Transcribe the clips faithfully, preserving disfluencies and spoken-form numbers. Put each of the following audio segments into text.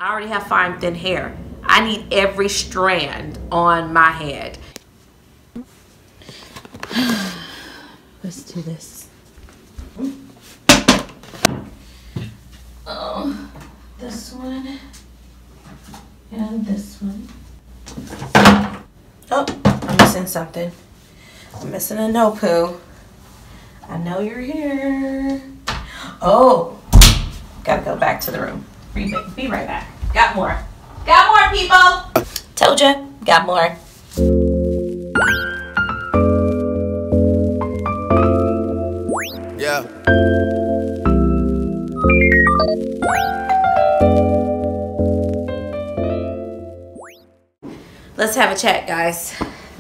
I already have fine thin hair. I need every strand on my head. Let's do this. Oh, this one and this one. Oh, I'm missing something. I'm missing a no poo. I know you're here. Oh, gotta go back to the room. Be, be right back. Got more. Got more, people. Told ya. Got more. Yeah. Let's have a chat, guys.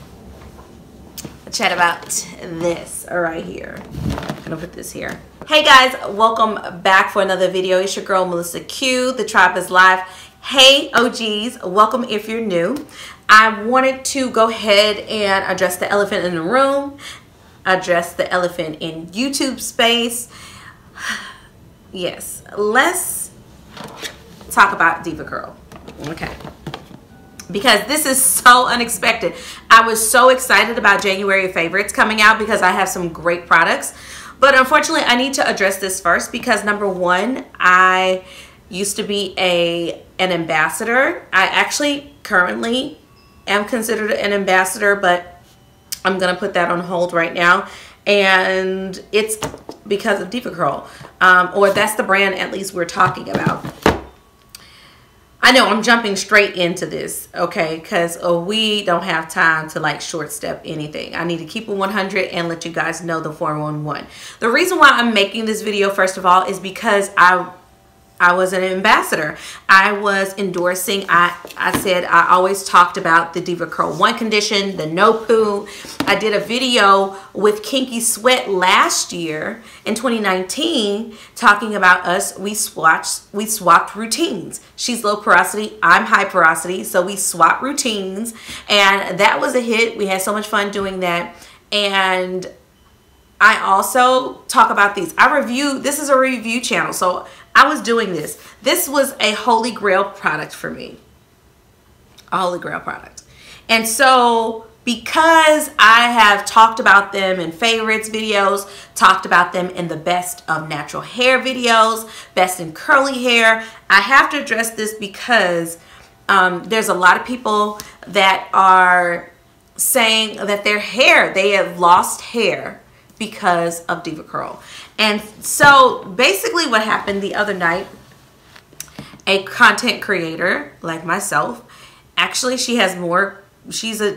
A chat about this right here. I'm gonna put this here. Hey guys, welcome back for another video. It's your girl Melissa Q. The Tribe is live. Hey O Gs, welcome if you're new. I wanted to go ahead and address the elephant in the room, address the elephant in YouTube space. Yes, let's talk about DevaCurl. Okay. Because this is so unexpected. I was so excited about January favorites coming out because I have some great products. But unfortunately, I need to address this first because number one, I used to be a an ambassador. I actually currently am considered an ambassador, but I'm gonna put that on hold right now. And it's because of DevaCurl, um, or that's the brand at least we're talking about. I know I'm jumping straight into this, okay, because oh, we don't have time to like short step anything. I need to keep it one hundred and let you guys know the four one one. The reason why I'm making this video, first of all, is because I I was an ambassador. I was endorsing. I, I said I always talked about the DevaCurl one condition, the no poo. I did a video with Kinky Sweat last year in twenty nineteen talking about us. We swapped, we swapped routines. She's low porosity, I'm high porosity. So we swapped routines and that was a hit. We had so much fun doing that. And I also talk about these. I review, this is a review channel. So I was doing this. This was a holy grail product for me. A holy grail product. And so because I have talked about them in favorites videos, talked about them in the best of natural hair videos, best in curly hair, I have to address this because um, there's a lot of people that are saying that their hair, they have lost hair because of DevaCurl. And so basically what happened the other night, a content creator like myself, actually she has more, she's a,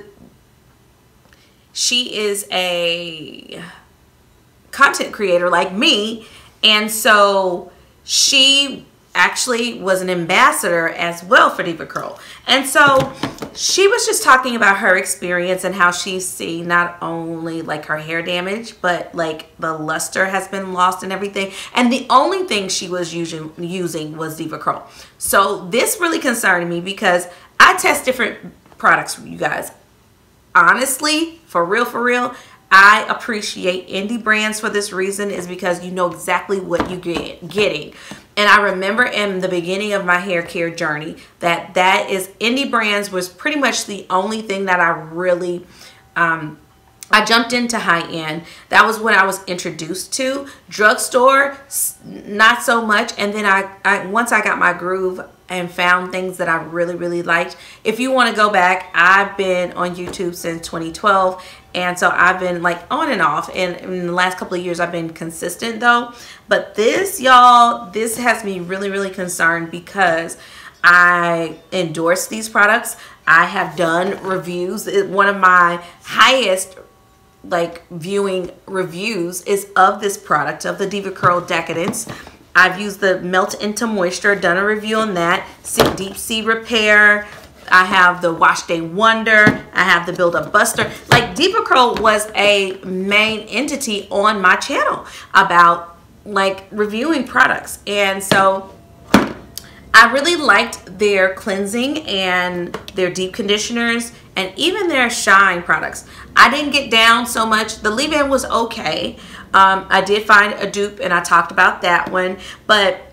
she is a content creator like me. And so she actually was an ambassador as well for DevaCurl. And so she was just talking about her experience and how she's seen not only like her hair damage, but like the luster has been lost and everything. And the only thing she was using, using was DevaCurl. So this really concerned me because I test different products for you guys. Honestly, for real, for real, I appreciate indie brands for this reason, is because you know exactly what you get getting. And I remember in the beginning of my hair care journey that that is indie brands was pretty much the only thing that I really um, I jumped into high end. That was when I was introduced to drugstore, not so much. And then I, I once I got my groove and found things that I really, really liked. If you want to go back, I've been on YouTube since twenty twelve. And so I've been like on and off. And in the last couple of years, I've been consistent though. But this, y'all, this has me really, really concerned because I endorse these products. I have done reviews. One of my highest like viewing reviews is of this product, of the DevaCurl Decadence. I've used the Melt Into Moisture, done a review on that. Deep Sea Repair. I have the Wash Day Wonder. I have the Build Up Buster. Like DevaCurl was a main entity on my channel about like reviewing products. And so I really liked their cleansing and their deep conditioners and even their shine products. I didn't get down so much. The leave-in was okay. Um, I did find a dupe and I talked about that one. But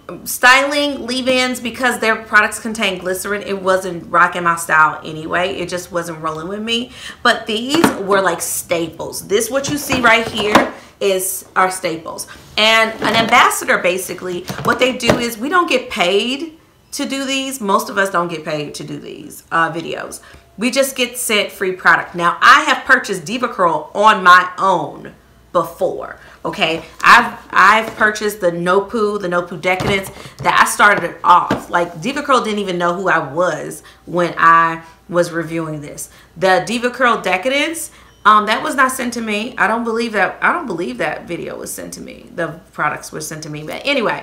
styling leave-ins, because their products contain glycerin, it wasn't rocking my style anyway. It just wasn't rolling with me. But these were like staples. This, what you see right here, is our staples. And an ambassador, basically what they do is, we don't get paid to do these. Most of us don't get paid to do these uh, videos. We just get sent free product. Now, I have purchased DevaCurl on my own before. Okay, I've I've purchased the No Poo, the No Poo Decadence, that I started it off. Like, DevaCurl didn't even know who I was when I was reviewing this. The DevaCurl Decadence, um, that was not sent to me. I don't believe that. I don't believe that video was sent to me. The products were sent to me. But anyway,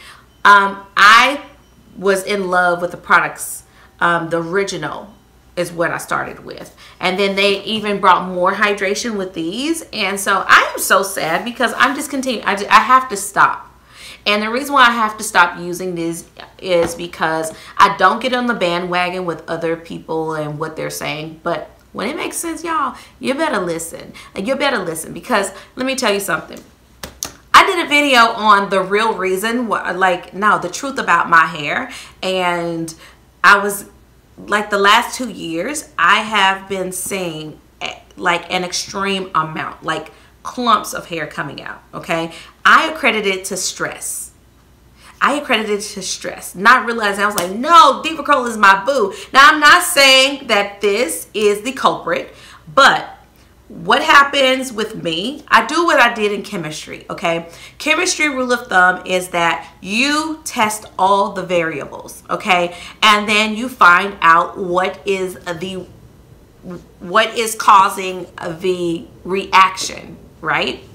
um, I was in love with the products. Um, the original is what I started with, and then they even brought more hydration with these. And so I am so sad because I'm discontinuing. I, I have to stop, and the reason why I have to stop using this is because I don't get on the bandwagon with other people and what they're saying. But when it makes sense, y'all, you better listen. You better listen, because let me tell you something. I did a video on the real reason, like, no, the truth about my hair, and I was like, the last two years, I have been seeing like an extreme amount, like clumps of hair coming out, okay? I accredit it to stress. I accredited it to stress, not realizing, I was like, no, DevaCurl is my boo. Now, I'm not saying that this is the culprit, but what happens with me, I do what I did in chemistry, okay? Chemistry rule of thumb is that you test all the variables, okay? And then you find out what is the, what is causing the reaction, right?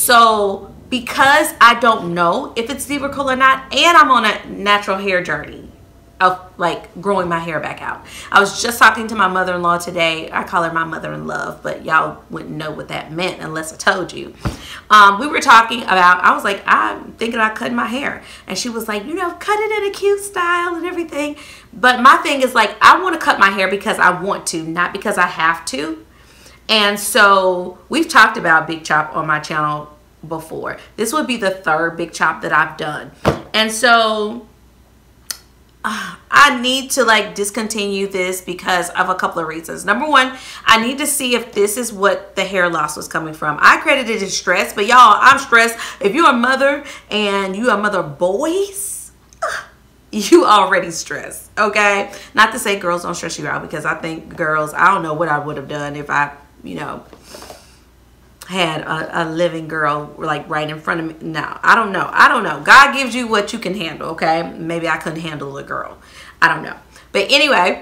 So because I don't know if it's DevaCurl or not, and I'm on a natural hair journey of like growing my hair back out. I was just talking to my mother-in-law today. I call her my mother-in-love, but y'all wouldn't know what that meant unless I told you. Um, we were talking about, I was like, I'm thinking about cutting my hair. And she was like, you know, cut it in a cute style and everything. But my thing is, like, I want to cut my hair because I want to, not because I have to. And so we've talked about Big Chop on my channel before. This would be the third Big Chop that I've done. And so I need to like discontinue this because of a couple of reasons. Number one, I need to see if this is what the hair loss was coming from. I credited it stress, but y'all, I'm stressed. If you're a mother and you are a mother of boys, you already stressed, okay? Not to say girls don't stress you out, because I think girls, I don't know what I would have done if I, you know, had a, a living girl like right in front of me. No, I don't know. I don't know. God gives you what you can handle, okay? Maybe I couldn't handle a girl. I don't know. But anyway,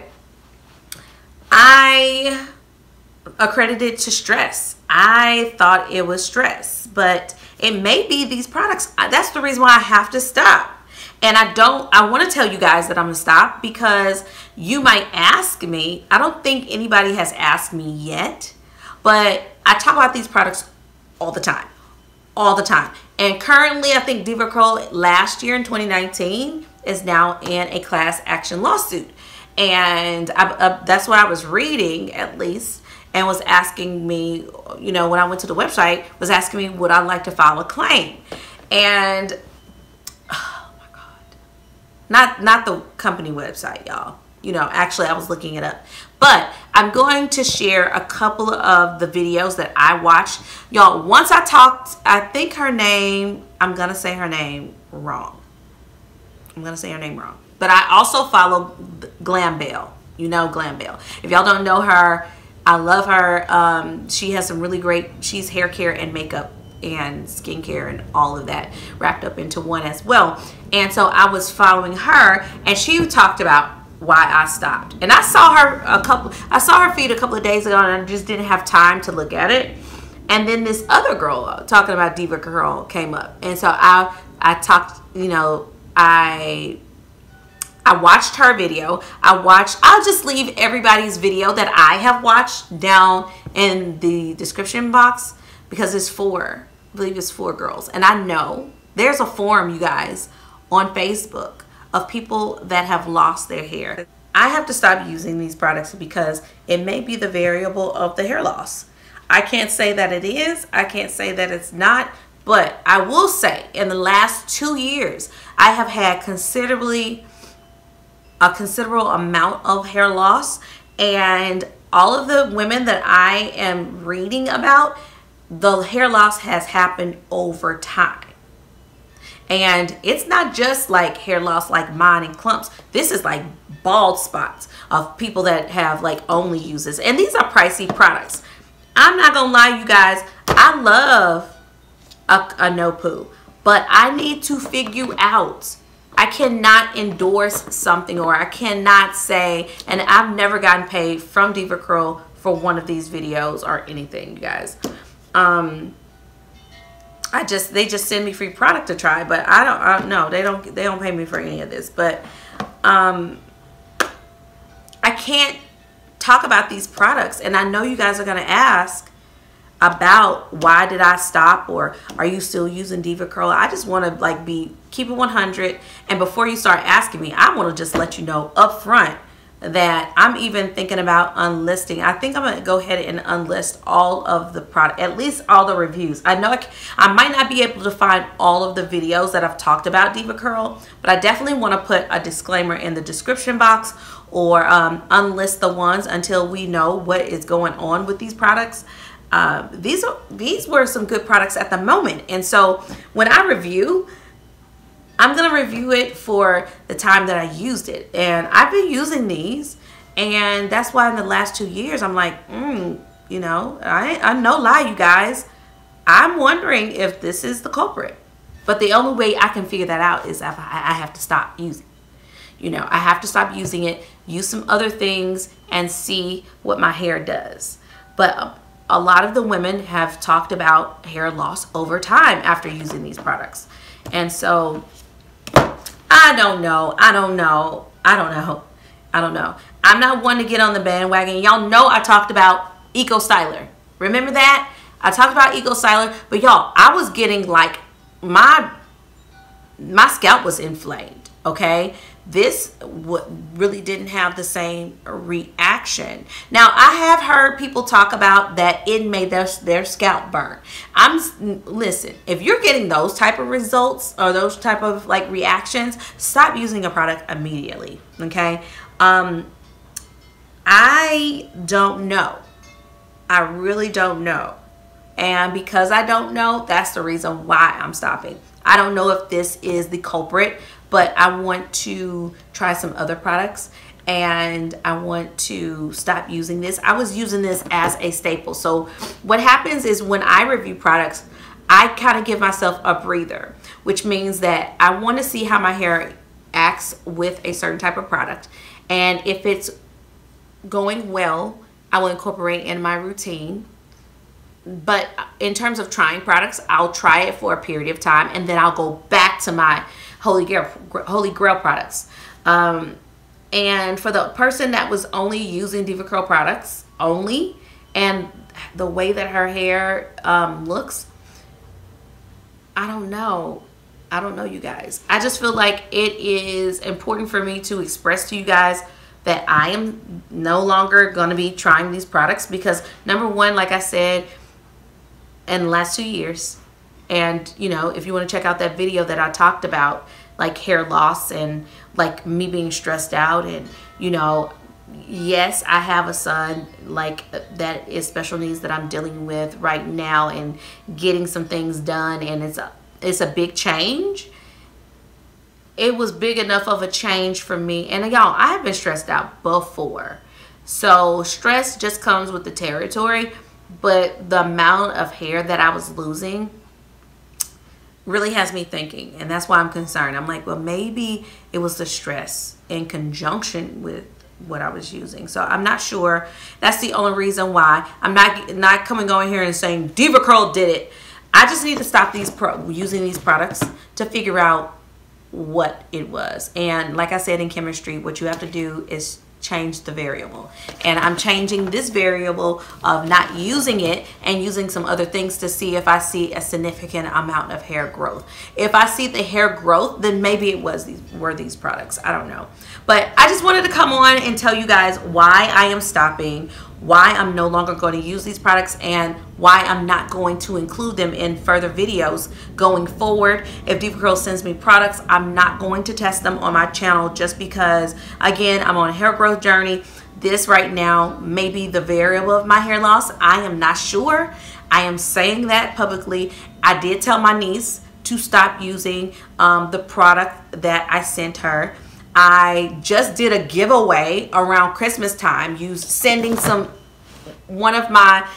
I accredited to stress. I thought it was stress, but it may be these products. That's the reason why I have to stop. And I don't, I want to tell you guys that I'm going to stop, because you might ask me. I don't think anybody has asked me yet, but I talk about these products all the time, all the time. And currently, I think DevaCurl last year in twenty nineteen is now in a class action lawsuit. And I, uh, that's what I was reading, at least, and was asking me, you know, when I went to the website, was asking me, would I like to file a claim? And, oh my God, not, not the company website, y'all. You know, actually, I was looking it up. But I'm going to share a couple of the videos that I watched. Y'all, once I talked, I think her name, I'm going to say her name wrong. I'm going to say her name wrong. But I also follow Glam Belle. You know Glam Belle. If y'all don't know her, I love her. Um, she has some really great, she's hair care and makeup and skincare and all of that wrapped up into one as well. And so I was following her, and she talked about why I stopped. And I saw her a couple, I saw her feed a couple of days ago, and I just didn't have time to look at it. And then this other girl uh, talking about DevaCurl came up. And so I, I talked, you know, I, I watched her video. I watched, I'll just leave everybody's video that I have watched down in the description box, because it's four, I believe it's four girls. And I know there's a forum, you guys, on Facebook of people that have lost their hair. I have to stop using these products because it may be the variable of the hair loss. I can't say that it is. I can't say that it's not. But I will say, in the last two years, I have had considerably, a considerable amount of hair loss. And all of the women that I am reading about, the hair loss has happened over time. And it's not just like hair loss like mine and clumps. This is like bald spots of people that have like only uses. And these are pricey products. I'm not gonna lie, you guys, I love a, a no poo, but I need to figure out, I cannot endorse something, or I cannot say, and I've never gotten paid from DevaCurl for one of these videos or anything, you guys. Um, I just, they just send me free product to try, but I don't, I, no, they don't, they don't pay me for any of this. But um, I can't talk about these products, and I know you guys are gonna ask about why did I stop, or are you still using DevaCurl. I just want to like be keep it one hundred, and before you start asking me, I want to just let you know up front that I'm even thinking about unlisting. I think I'm gonna go ahead and unlist all of the product, at least all the reviews. I know I, I might not be able to find all of the videos that I've talked about DevaCurl, but I definitely want to put a disclaimer in the description box, or um, unlist the ones until we know what is going on with these products. Uh, these are these were some good products at the moment, and so when I review, I'm gonna review it for the time that I used it. And I've been using these, and that's why in the last two years I'm like, mm, you know, I I no lie, you guys, I'm wondering if this is the culprit. But the only way I can figure that out is if I, I have to stop using it. You know, I have to stop using it, use some other things, and see what my hair does. But um, a lot of the women have talked about hair loss over time after using these products. And so I don't know. I don't know. I don't know. I don't know. I'm not one to get on the bandwagon. Y'all know I talked about Eco Styler. Remember that? I talked about Eco Styler, but y'all, I was getting like my my scalp was inflamed, okay? This really didn't have the same reaction. Now, I have heard people talk about that it made their, their scalp burn. I'm, listen, if you're getting those type of results or those type of like reactions, stop using a product immediately, okay? Um, I don't know. I really don't know. And because I don't know, that's the reason why I'm stopping. I don't know if this is the culprit, but I want to try some other products, and I want to stop using this. I was using this as a staple. So what happens is when I review products, I kind of give myself a breather, which means that I want to see how my hair acts with a certain type of product. And if it's going well, I will incorporate in my routine. But in terms of trying products, I'll try it for a period of time, and then I'll go back to my Holy Grail, Holy Grail products. Um, and for the person that was only using DevaCurl products only, and the way that her hair um, looks, I don't know. I don't know, you guys. I just feel like it is important for me to express to you guys that I am no longer going to be trying these products, because number one, like I said, in the last two years, and you know, if you want to check out that video that I talked about, like hair loss and like me being stressed out, and you know, yes, I have a son like that is special needs that I'm dealing with right now and getting some things done, and it's a it's a big change. It was big enough of a change for me, and y'all, I have been stressed out before, so stress just comes with the territory. But the amount of hair that I was losing really has me thinking, and that's why I'm concerned. I'm like, well, maybe it was the stress in conjunction with what I was using. So I'm not sure. That's the only reason why I'm not not coming on here and saying DevaCurl did it. I just need to stop these pro using these products to figure out what it was. And like I said in chemistry, what you have to do is change the variable, and I'm changing this variable of not using it and using some other things to see if I see a significant amount of hair growth. If I see the hair growth, then maybe it was these were these products. I don't know, but I just wanted to come on and tell you guys why I am stopping, why I'm no longer going to use these products and why I'm not going to include them in further videos going forward. If DevaCurl sends me products, I'm not going to test them on my channel just because, again, I'm on a hair growth journey. This right now may be the variable of my hair loss. I am not sure. I am saying that publicly. I did tell my niece to stop using um, the product that I sent her. I just did a giveaway around Christmas time, use sending some one of my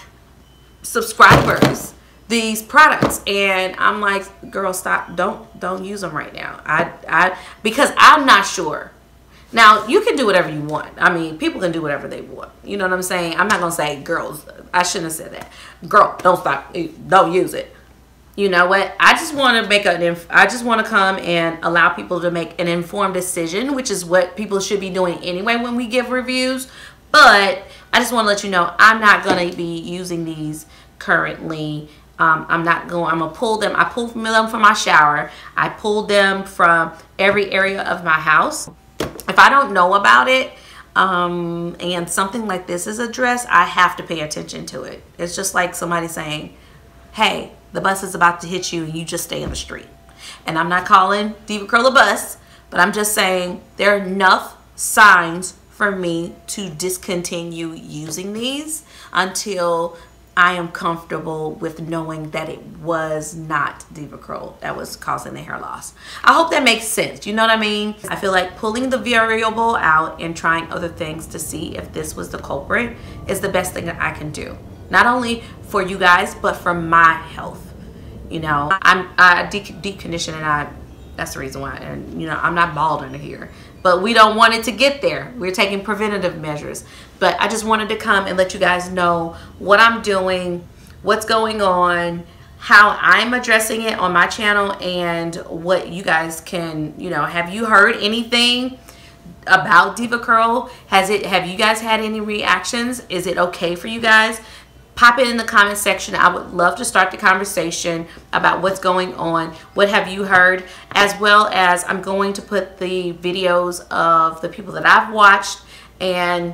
subscribers these products, and I'm like, girl, stop, don't don't use them right now. I I because I'm not sure. Now, you can do whatever you want. I mean, people can do whatever they want. You know what I'm saying? I'm not gonna say, girls, I shouldn't have said that. Girl, don't stop, don't use it. You know what? I just want to make an. I just want to come and allow people to make an informed decision, which is what people should be doing anyway when we give reviews. But I just want to let you know I'm not going to be using these currently. Um, I'm not going. I'm gonna pull them. I pulled them from my shower. I pulled them from every area of my house. If I don't know about it, um, and something like this is addressed, I have to pay attention to it. It's just like somebody saying, "Hey, the bus is about to hit you and you just stay in the street." And I'm not calling DevaCurl a bus, but I'm just saying there are enough signs for me to discontinue using these until I am comfortable with knowing that it was not DevaCurl that was causing the hair loss. I hope that makes sense. You know what I mean? I feel like pulling the variable out and trying other things to see if this was the culprit is the best thing that I can do. Not only for you guys, but for my health. You know, I'm I deep, deep condition, and I that's the reason why. And you know, I'm not bald under here, but we don't want it to get there. We're taking preventative measures. But I just wanted to come and let you guys know what I'm doing, what's going on, how I'm addressing it on my channel, and what you guys can, you know, have you heard anything about DevaCurl? Has it, have you guys had any reactions? Is it okay for you guys? Pop it in the comment section. I would love to start the conversation about what's going on. What have you heard? As well as I'm going to put the videos of the people that I've watched, and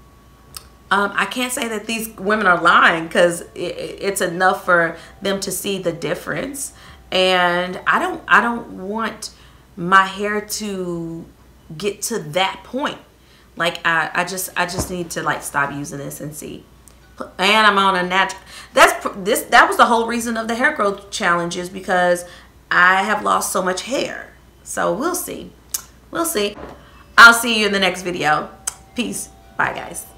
um, I can't say that these women are lying because it, it's enough for them to see the difference. And I don't, I don't want my hair to get to that point. Like I, I just, I just need to like stop using this and see. And I'm on a natural. That's this. That was the whole reason of the hair growth challenge, is because I have lost so much hair. So we'll see. We'll see. I'll see you in the next video. Peace. Bye, guys.